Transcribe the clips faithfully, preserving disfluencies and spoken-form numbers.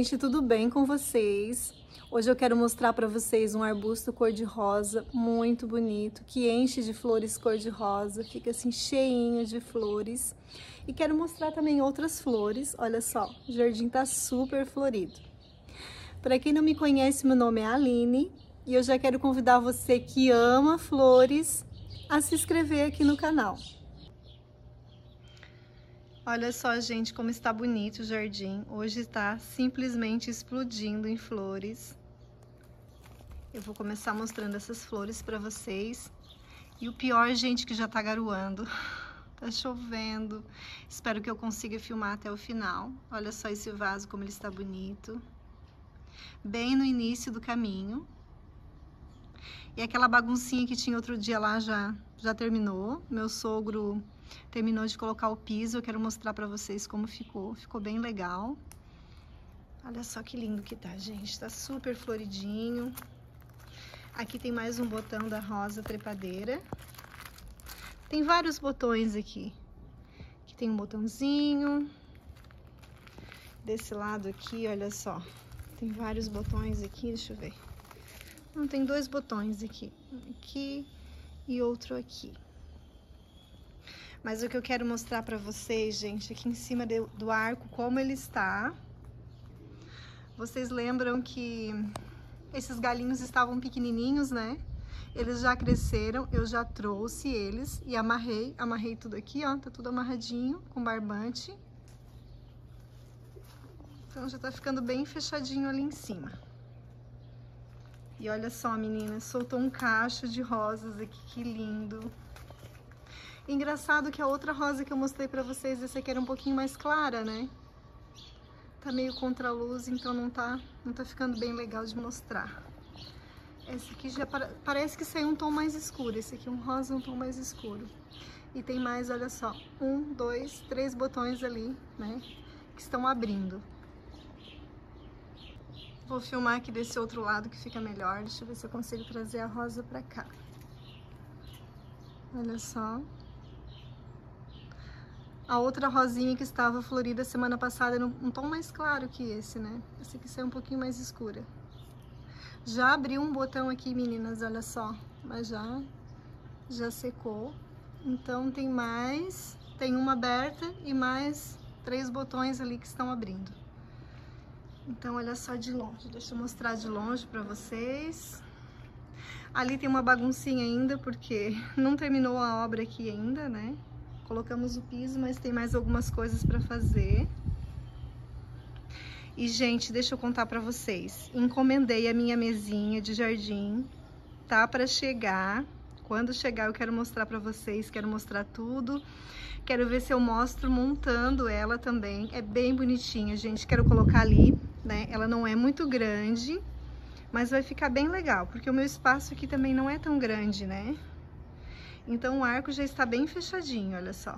gente, tudo bem com vocês? Hoje eu quero mostrar para vocês um arbusto cor-de-rosa muito bonito, que enche de flores cor-de-rosa, fica assim cheinho de flores. E quero mostrar também outras flores, olha só, o jardim tá super florido. Para quem não me conhece, meu nome é Aline e eu já quero convidar você que ama flores a se inscrever aqui no canal. Olha só, gente, como está bonito o jardim. Hoje está simplesmente explodindo em flores. Eu vou começar mostrando essas flores para vocês. E o pior, gente, que já tá garoando. Tá chovendo. Espero que eu consiga filmar até o final. Olha só esse vaso, como ele está bonito. Bem no início do caminho. E aquela baguncinha que tinha outro dia lá já, já terminou. Meu sogro terminou de colocar o piso, eu quero mostrar pra vocês como ficou. Ficou bem legal. Olha só que lindo que tá, gente. Tá super floridinho. Aqui tem mais um botão da rosa trepadeira. Tem vários botões aqui. Aqui tem um botãozinho. Desse lado aqui, olha só. Tem vários botões aqui, deixa eu ver. Não, tem dois botões aqui. Aqui e outro aqui. Mas o que eu quero mostrar pra vocês, gente, aqui em cima de, do arco, como ele está. Vocês lembram que esses galinhos estavam pequenininhos, né? Eles já cresceram, eu já trouxe eles e amarrei, amarrei tudo aqui, ó, tá tudo amarradinho com barbante. Então já tá ficando bem fechadinho ali em cima. E olha só, meninas, soltou um cacho de rosas aqui, que lindo. Engraçado que a outra rosa que eu mostrei pra vocês, essa aqui era um pouquinho mais clara, né? Tá meio contra a luz, então não tá, não tá ficando bem legal de mostrar. Esse aqui já para, parece que saiu um tom mais escuro. Esse aqui é um rosa, um tom mais escuro. E tem mais, olha só, um, dois, três botões ali, né? Que estão abrindo. Vou filmar aqui desse outro lado que fica melhor. Deixa eu ver se eu consigo trazer a rosa pra cá. Olha só. A outra rosinha que estava florida semana passada era um tom mais claro que esse, né? Esse aqui saiu um pouquinho mais escura. Já abriu um botão aqui, meninas, olha só. Mas já, já secou. Então tem mais, tem uma aberta e mais três botões ali que estão abrindo. Então olha só de longe, deixa eu mostrar de longe pra vocês. Ali tem uma baguncinha ainda, porque não terminou a obra aqui ainda, né? Colocamos o piso, mas tem mais algumas coisas para fazer. E, gente, deixa eu contar para vocês. Encomendei a minha mesinha de jardim, tá para chegar. Quando chegar eu quero mostrar para vocês, quero mostrar tudo. Quero ver se eu mostro montando ela também. É bem bonitinha, gente. Quero colocar ali, né? Ela não é muito grande, mas vai ficar bem legal, porque o meu espaço aqui também não é tão grande, né? Então o arco já está bem fechadinho, olha só.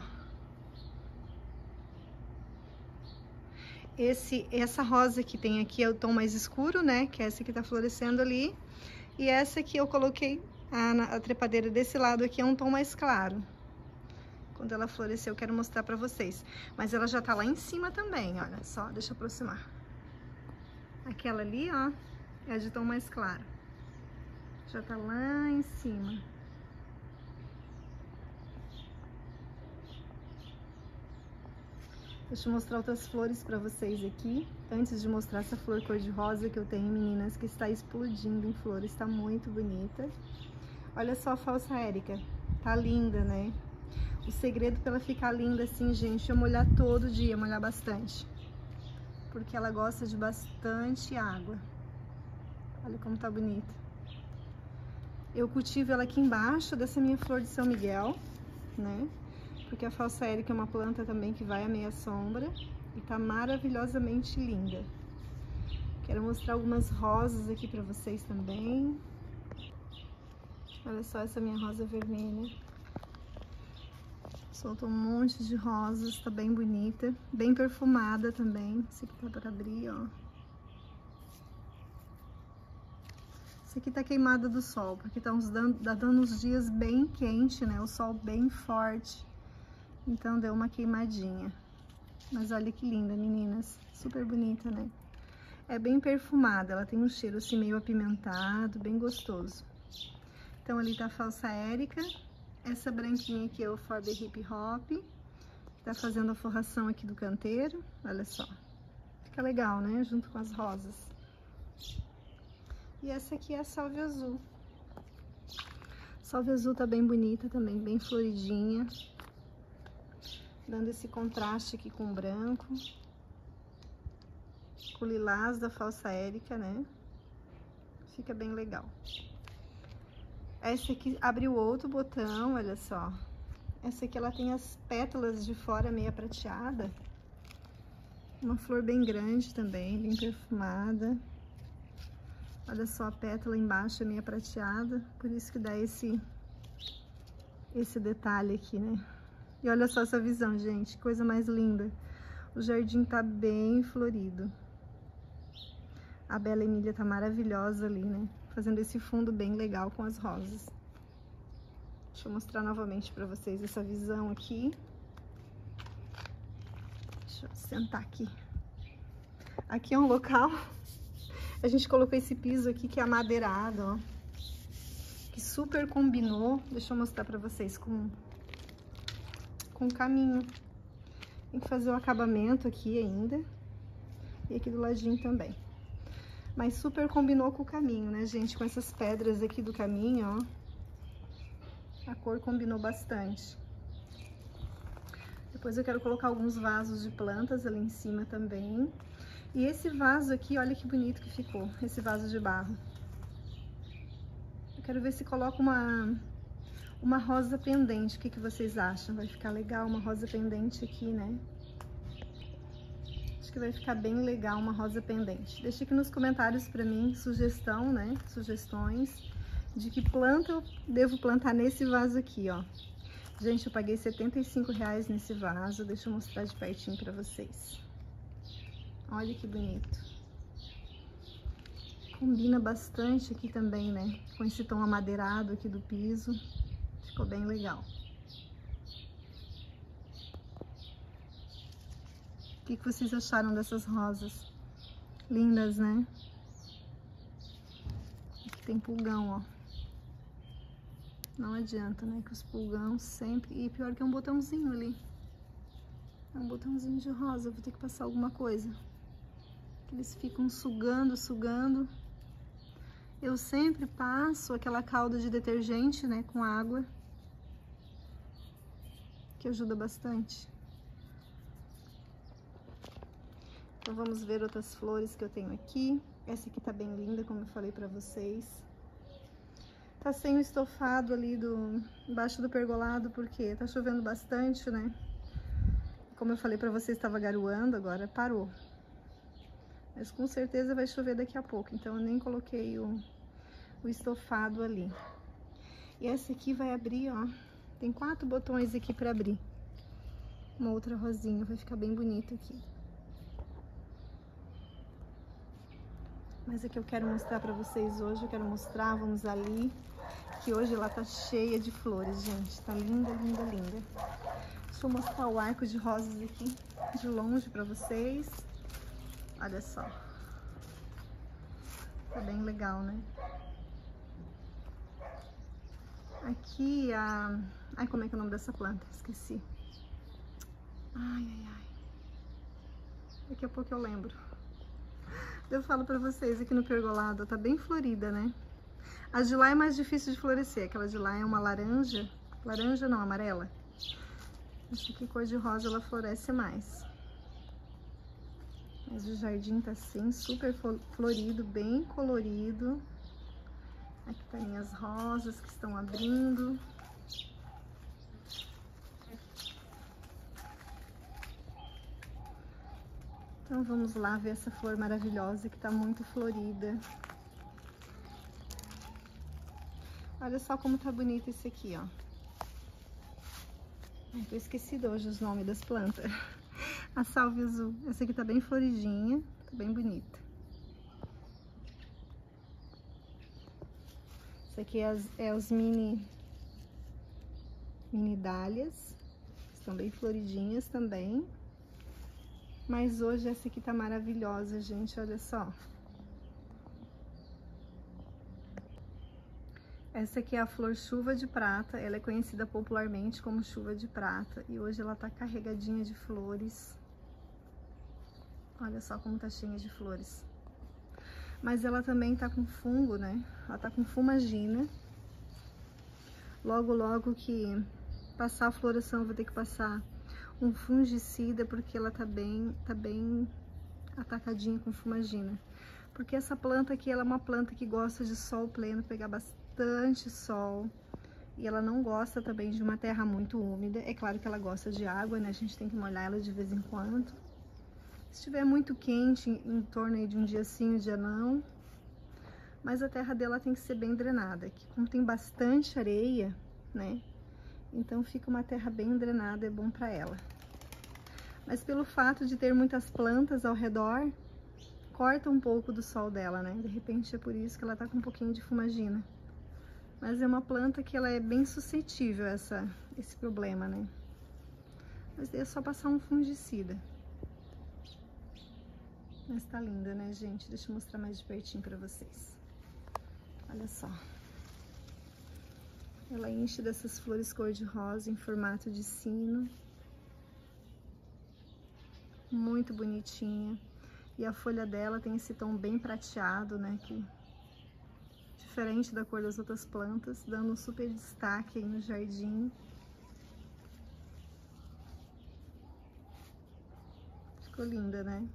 Esse, essa rosa que tem aqui é o tom mais escuro, né? Que é essa que tá florescendo ali. E essa aqui eu coloquei, a, a trepadeira desse lado aqui é um tom mais claro. Quando ela floresceu eu quero mostrar pra vocês. Mas ela já tá lá em cima também, olha só, deixa eu aproximar. Aquela ali, ó, é a de tom mais claro. Já tá lá em cima. Deixa eu mostrar outras flores pra vocês aqui. Antes de mostrar essa flor cor-de-rosa que eu tenho, meninas, que está explodindo em flores. Está muito bonita. Olha só a falsa Érica. Tá linda, né? O segredo pra ela ficar linda assim, gente, é molhar todo dia, molhar bastante. Porque ela gosta de bastante água. Olha como tá bonita. Eu cultivo ela aqui embaixo dessa minha flor de São Miguel, né? Porque a falsa Érica é uma planta também que vai à meia sombra e tá maravilhosamente linda. Quero mostrar algumas rosas aqui pra vocês também. Olha só essa minha rosa vermelha. Soltou um monte de rosas, tá bem bonita, bem perfumada também. Esse aqui tá para abrir, ó. Esse aqui tá queimada do sol, porque tá, uns dando, tá dando uns dias bem quente, né? O sol bem forte. Então deu uma queimadinha. Mas olha que linda, meninas. Super bonita, né? É bem perfumada, ela tem um cheiro assim meio apimentado, bem gostoso. Então ali tá a falsa Érica. Essa branquinha aqui é o Forbee Hip Hop. Tá fazendo a forração aqui do canteiro, olha só. Fica legal, né? Junto com as rosas. E essa aqui é a Salve Azul. Salve Azul tá bem bonita também, bem floridinha. Dando esse contraste aqui com o branco. Com o lilás da falsa Érica, né? Fica bem legal. Essa aqui abre o outro botão, olha só. Essa aqui ela tem as pétalas de fora meia prateada. Uma flor bem grande também, bem perfumada. Olha só, a pétala embaixo é meia prateada, por isso que dá esse, esse detalhe aqui, né? E olha só essa visão, gente, coisa mais linda. O jardim tá bem florido. A Bela Emília tá maravilhosa ali, né? Fazendo esse fundo bem legal com as rosas. Deixa eu mostrar novamente pra vocês essa visão aqui. Deixa eu sentar aqui. Aqui é um local... A gente colocou esse piso aqui que é amadeirado, ó. Que super combinou. Deixa eu mostrar pra vocês com, com o caminho. Tem que fazer o acabamento aqui ainda. E aqui do ladinho também. Mas super combinou com o caminho, né, gente? Com essas pedras aqui do caminho, ó. A cor combinou bastante. Depois eu quero colocar alguns vasos de plantas ali em cima também. E esse vaso aqui, olha que bonito que ficou, esse vaso de barro. Eu quero ver se coloco uma, uma rosa pendente, o que, que vocês acham? Vai ficar legal uma rosa pendente aqui, né? Acho que vai ficar bem legal uma rosa pendente. Deixa aqui nos comentários pra mim sugestão, né? Sugestões de que planta eu devo plantar nesse vaso aqui, ó. Gente, eu paguei setenta e cinco reais nesse vaso, deixa eu mostrar de pertinho pra vocês. Olha que bonito. Combina bastante aqui também, né? Com esse tom amadeirado aqui do piso. Ficou bem legal. O que, que vocês acharam dessas rosas? Lindas, né? Aqui tem pulgão, ó. Não adianta, né? Que os pulgão sempre... E pior que é um botãozinho ali. É um botãozinho de rosa. Vou ter que passar alguma coisa. Eles ficam sugando, sugando. Eu sempre passo aquela calda de detergente, né, com água, que ajuda bastante. Então vamos ver outras flores que eu tenho aqui. Essa aqui tá bem linda, como eu falei pra vocês. Tá sem o estofado ali do embaixo do pergolado, porque tá chovendo bastante, né? Como eu falei pra vocês, estava garoando, agora parou. Mas com certeza vai chover daqui a pouco, então eu nem coloquei o, o estofado ali. E essa aqui vai abrir, ó. Tem quatro botões aqui pra abrir. Uma outra rosinha, vai ficar bem bonita aqui. Mas a que eu quero mostrar pra vocês hoje, eu quero mostrar, vamos ali, que hoje ela tá cheia de flores, gente. Tá linda, linda, linda. Deixa eu mostrar o arco de rosas aqui de longe pra vocês. Olha só. Tá bem legal, né? Aqui a... Ai, como é que é o nome dessa planta? Esqueci. Ai, ai, ai. Daqui a pouco eu lembro. Eu falo pra vocês, aqui no pergolado, tá bem florida, né? A de lá é mais difícil de florescer. Aquela de lá é uma laranja. Laranja não, amarela. Essa aqui, cor de rosa, ela floresce mais. Mas o jardim tá assim, super florido, bem colorido. Aqui tá minhas rosas que estão abrindo. Então vamos lá ver essa flor maravilhosa que tá muito florida. Olha só como tá bonito esse aqui, ó. Ai, tô esquecida hoje os nomes das plantas. A Salve Azul. Essa aqui tá bem floridinha, tá bem bonita. Essa aqui é, as, é os mini, mini dálias. Estão bem floridinhas também. Mas hoje essa aqui tá maravilhosa, gente, olha só. Essa aqui é a flor chuva de prata, ela é conhecida popularmente como chuva de prata. E hoje ela tá carregadinha de flores. Olha só como tá cheia de flores. Mas ela também tá com fungo, né? Ela tá com fumagina. Logo, logo que passar a floração, eu vou ter que passar um fungicida, porque ela tá bem, tá bem atacadinha com fumagina. Porque essa planta aqui, ela é uma planta que gosta de sol pleno, pegar bastante sol. E ela não gosta também de uma terra muito úmida. É claro que ela gosta de água, né? A gente tem que molhar ela de vez em quando. Se estiver muito quente, em torno aí de um dia sim, um dia não. Mas a terra dela tem que ser bem drenada. Aqui, como tem bastante areia, né? Então fica uma terra bem drenada, é bom para ela. Mas pelo fato de ter muitas plantas ao redor, corta um pouco do sol dela, né? De repente é por isso que ela tá com um pouquinho de fumagina. Mas é uma planta que ela é bem suscetível a essa, esse problema, né? Mas é só passar um fungicida. Mas tá linda, né, gente? Deixa eu mostrar mais de pertinho pra vocês. Olha só. Ela enche dessas flores cor-de-rosa em formato de sino. Muito bonitinha. E a folha dela tem esse tom bem prateado, né? Que, diferente da cor das outras plantas, dando um super destaque aí no jardim. Ficou linda, né?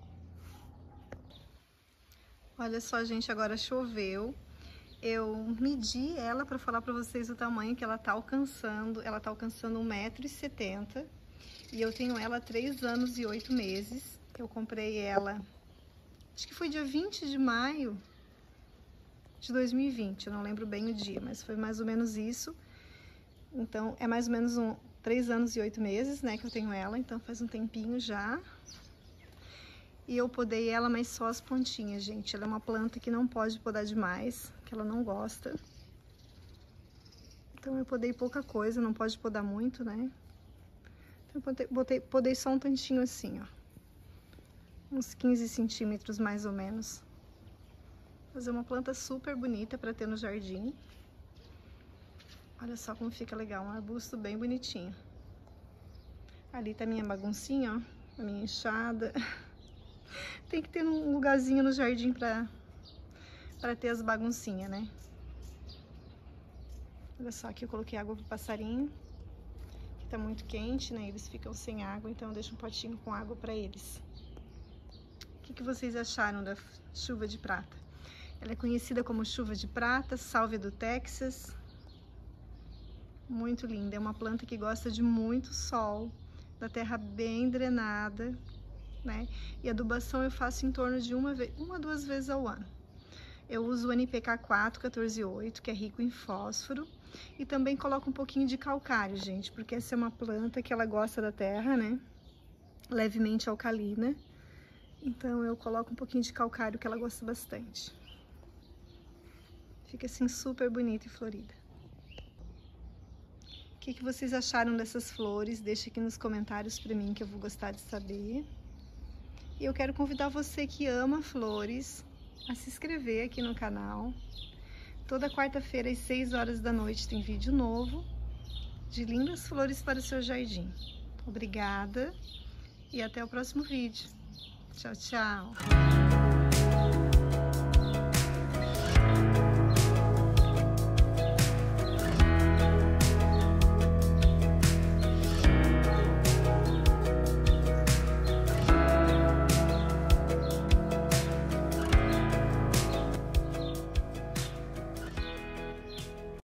Olha só, gente, agora choveu. Eu medi ela para falar para vocês o tamanho que ela tá alcançando. Ela tá alcançando um metro e setenta. E eu tenho ela há três anos e oito meses. Eu comprei ela, acho que foi dia vinte de maio de dois mil e vinte. Eu não lembro bem o dia, mas foi mais ou menos isso. Então, é mais ou menos um, três anos e oito meses, né, que eu tenho ela. Então, faz um tempinho já. E eu podei ela, mas só as pontinhas, gente. Ela é uma planta que não pode podar demais, que ela não gosta. Então eu podei pouca coisa, não pode podar muito, né? Então eu podei, botei, podei só um tantinho assim, ó. Uns quinze centímetros mais ou menos. Mas é uma planta super bonita para ter no jardim. Olha só como fica legal, um arbusto bem bonitinho. Ali tá a minha baguncinha, ó, a minha enxada. Tem que ter um lugarzinho no jardim pra, pra ter as baguncinhas, né? Olha só, aqui eu coloquei água pro passarinho. Que tá muito quente, né? Eles ficam sem água, então eu deixo um potinho com água pra eles. O que, que vocês acharam da chuva de prata? Ela é conhecida como chuva de prata, sálvia do Texas. Muito linda, é uma planta que gosta de muito sol, da terra bem drenada. Né? E adubação eu faço em torno de uma, vez, uma duas vezes ao ano. Eu uso o N P K quatro quatorze oito, que é rico em fósforo, e também coloco um pouquinho de calcário, gente, porque essa é uma planta que ela gosta da terra, né? Levemente alcalina. Então eu coloco um pouquinho de calcário, que ela gosta bastante. Fica assim super bonita e florida. O que, que vocês acharam dessas flores? Deixa aqui nos comentários pra mim, que eu vou gostar de saber. E eu quero convidar você que ama flores a se inscrever aqui no canal. Toda quarta-feira às seis horas da noite tem vídeo novo de lindas flores para o seu jardim. Obrigada e até o próximo vídeo. Tchau, tchau!